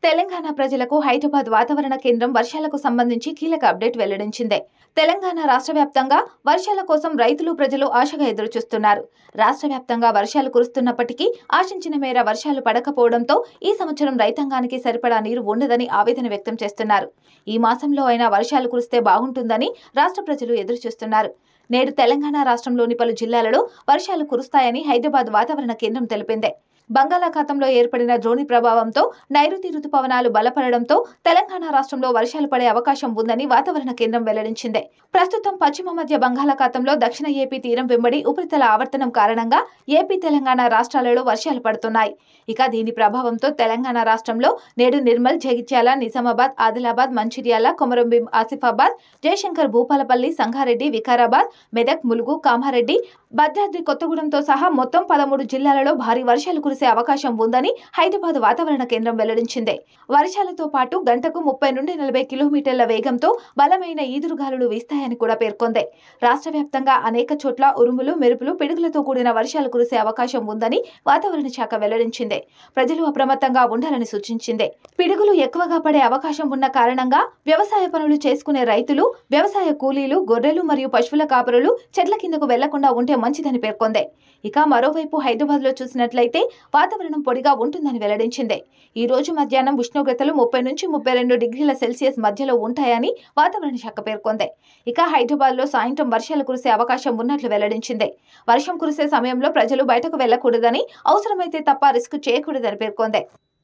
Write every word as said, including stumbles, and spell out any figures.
తెలంగాణ ప్రజలకు హైదరాబాద్ వాతావరణ కేంద్రం వర్షాలకు సంబంధించి కీలక అప్డేట్ వెల్లడించింది. తెలంగాణ రాష్ట్ర వ్యాప్తంగా వర్షాల కోసం రైతులు ప్రజలు ఆశగా ఎదురుచూస్తున్నారు. రాష్ట్ర వ్యాప్తంగా వర్షాలు కురుస్తున్నప్పటికీ ఆశించిన మేర వర్షాలు పడకపోవడంతో ఈ సంవత్సరం రైతాంగానికి సరిపడా నీరు ఉండదని ఆవేదన వ్యక్తం చేస్తున్నారు. ఈ మాసంలో అయినా వర్షాలు కురిస్తే బాగుంటుందని రాష్ట్ర ప్రజలు ఎదురుచూస్తున్నారు. నేడు తెలంగాణ రాష్ట్రంలోని పలు జిల్లాలలో వర్షాలు కురుస్తాయని హైదరాబాద్ వాతావరణ కేంద్రం తెలిపింది. బంగాళాఖాతంలో ఏర్పడిన ద్రోణి ప్రభావంతో నైరుతి రుతుపవనాలు బలపడడంతో తెలంగాణ రాష్ట్రంలో వర్షాలు పడే అవకాశం ఉందని వాతావరణ కేంద్రం వెల్లడించింది. ప్రస్తుతం పశ్చిమ మధ్య బంగాళాఖాతంలో దక్షిణ ఏపీ తీరం వెంబడి ఉపరితల ఆవర్తనం కారణంగా ఏపీ తెలంగాణ రాష్ట్రాలలో వర్షాలు పడుతున్నాయి. ఇక దీని ప్రభావంతో తెలంగాణ రాష్ట్రంలో నేడు నిర్మల్, జగిత్యాల, నిజామాబాద్, ఆదిలాబాద్, మంచిర్యాల, కొమరంభీం, ఆసిఫాబాద్, జయశంకర్, భూపాలపల్లి, సంగారెడ్డి, వికారాబాద్, మెదక్, ములుగు, కామారెడ్డి, భద్రాద్రి కొత్తగూడెంతో సహా మొత్తం పదమూడు జిల్లాలలో భారీ వర్షాలు కురిసే అవకాశం ఉందని హైదరాబాద్ వాతావరణ కేంద్రం వెల్లడించింది. వర్షాలతో పాటు గంటకు ముప్పై నుండి నలభై కిలోమీటర్ల వేగంతో బలమైన ఈదురుగాలులు వీస్తాయని కూడా పేర్కొంది. రాష్ట్ర వ్యాప్తంగా అనేక చోట్ల ఉరుములు, మెరుపులు, పిడుగులతో కూడిన వర్షాలు కురిసే అవకాశం ఉందని వాతావరణ శాఖ వెల్లడించింది. ప్రజలు అప్రమత్తంగా ఉండాలని సూచించింది. పిడుగులు ఎక్కువగా పడే అవకాశం ఉన్న కారణంగా వ్యవసాయ పనులు చేసుకునే రైతులు, వ్యవసాయ కూలీలు, గొర్రెలు మరియు పశువుల కాపరులు చెట్ల కిందకు వెళ్లకుండా ఉంటే మంచిదని పేర్కొంది. ఇక మరోవైపు హైదరాబాద్ లో చూసినట్లయితే వాతావరణం పొడిగా ఉంటుందని వెల్లడించింది. ఈ రోజు మధ్యాహ్నం ఉష్ణోగ్రతలు ముప్పై నుంచి ముప్పై రెండు డిగ్రీల సెల్సియస్ మధ్యలో ఉంటాయని వాతావరణ శాఖ పేర్కొంది. ఇక హైదరాబాద్ లో సాయంత్రం వర్షాలు కురిసే అవకాశం ఉన్నట్లు వెల్లడించింది. వర్షం కురిసే సమయంలో ప్రజలు బయటకు వెళ్లకూడదని, అవసరమైతే తప్ప రిస్క్ చేయకూడదని పేర్కొంది.